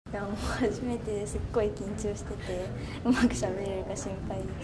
いやもう初めてですっごい緊張しててうまく喋れるか心配です。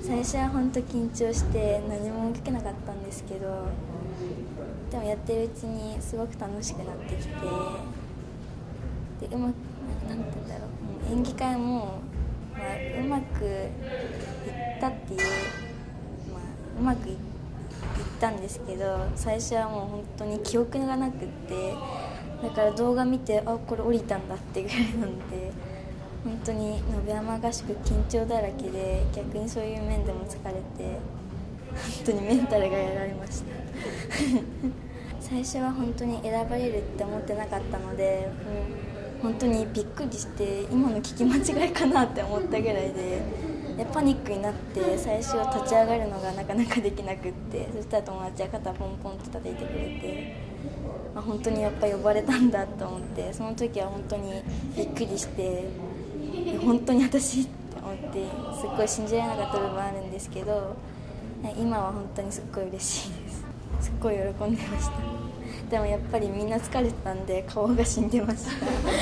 最初は本当緊張して何も聞けなかったんですけど、でもやってるうちにすごく楽しくなってきて、でなんて言うんだろう、演技会も、うまくいったっていう、うまくいったんですけど、最初はもう本当に記憶がなくって、だから動画見てこれ降りたんだってぐらいなんで、本当に延山合宿緊張だらけで、逆にそういう面でも疲れて本当にメンタルがやられました最初は本当に選ばれるって思ってなかったので、もう本当にびっくりして、今の聞き間違いかなって思ったぐらいでパニックになって、最初立ち上がるのがなかなかできなくって、そしたら友達が肩ポンポンって叩いてくれて、本当にやっぱ呼ばれたんだと思って、その時は本当にびっくりして、本当に私って思って、すっごい信じられなかった部分あるんですけど、今は本当にすっごい嬉しいです。すっごい喜んでました。でもやっぱりみんな疲れてたんで顔が死んでました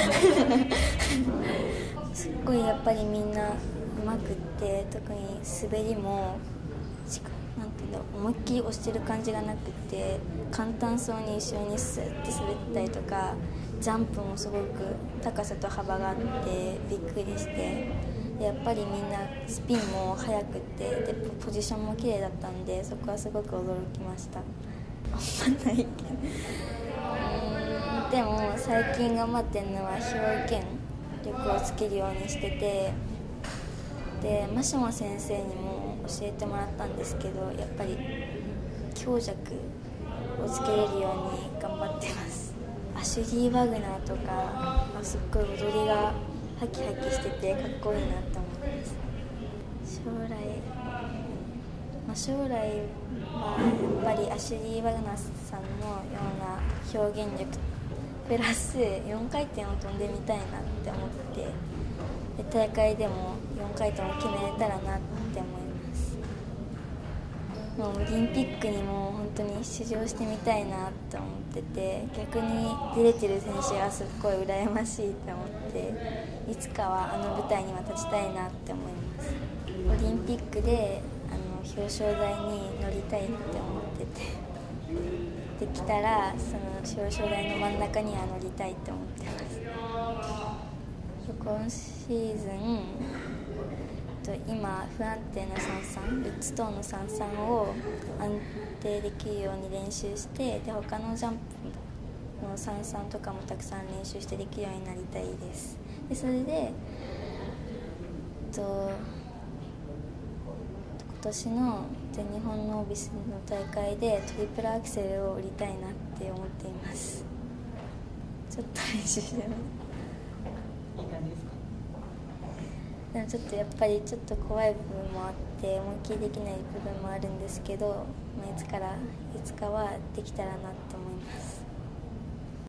すっごいやっぱりみんなうまくって、特に滑りもなんていうんだろう、思いっきり押してる感じがなくて、簡単そうに後ろにスッて滑ったりとか、ジャンプもすごく高さと幅があってびっくりして、やっぱりみんなスピンも速くて、でポジションも綺麗だったんで、そこはすごく驚きました。あんまないけどでも最近頑張ってるのは表現力をつけるようにしてて、でマシモ先生にも教えてもらったんですけど、やっぱり強弱をつけれるように頑張ってます。アシュリー・ワグナーとかすっごい踊りがハキハキしててかっこいいなって思います。将来はやっぱりアシュリー・ワグナーさんのような表現力プラス4回転を飛んでみたいなって思って、で大会でも4回転を決めれたらなって思います。もうオリンピックにも本当に出場してみたいなって思ってて、逆に出れてる選手がすっごい羨ましいって思って、いつかはあの舞台には立ちたいなって思います。オリンピックで表彰台に乗りたいって思ってて、できたらその表彰台の真ん中には乗りたいって思ってます。今シーズン今不安定な3-3、ルッツ等の3-3を安定できるように練習して、で他のジャンプの3-3とかもたくさん練習してできるようになりたいです。でそれで今年の全日本ノービスの大会でトリプルアクセルを降りたいなって思っています。ちょっと練習してます。 いい感じですか？ でもちょっとやっぱりちょっと怖い部分もあって、思いっきりできない部分もあるんですけど、いつかはできたらなって思います。